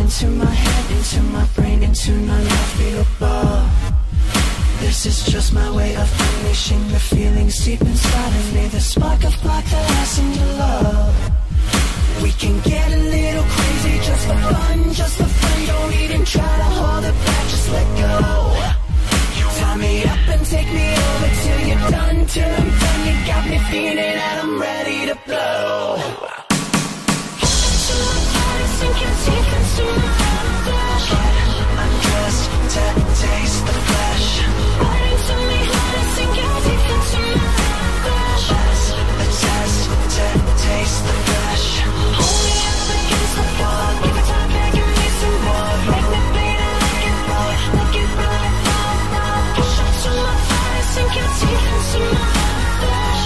into my head, into my brain, into my life beat above. This is just my way of unleashing the feelings deep inside of me, the spark of black that I seem to love. We can get a little crazy just for fun, just for fun. Don't even try to hold it back, just let go. Tie me up and take me over till you're done, till I'm done. You got me feeling that I'm ready to blow. Into my body, sink your teeth into my flesh. Undressed to taste the flesh. Right into me, let it sink your teeth into my flesh. The test to taste the flesh. Hold me up against the wall, give it time back and me some more. Make me bleed and like it raw, like it raw. Push up to my body, sink your teeth into my flesh.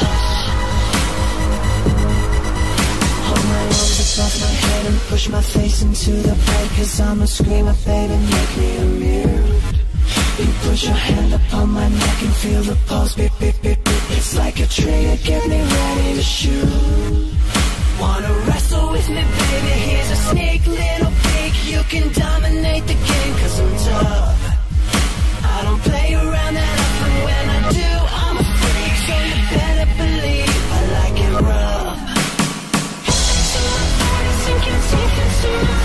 Hold my arms above my head and push my face into the bed, 'cause I'm a screamer, baby, make me immune. You put your hand upon my neck and feel the pulse beat, beat, beat, beat. It's like a trigger, get me ready to shoot. Wanna wrestle with me, baby? Here's a sneak little peek. You can dominate the game, 'cause I'm tough. I don't play around that often. When I do, I'm a freak, so you better believe I like it rough. Into my body, sink your teeth into my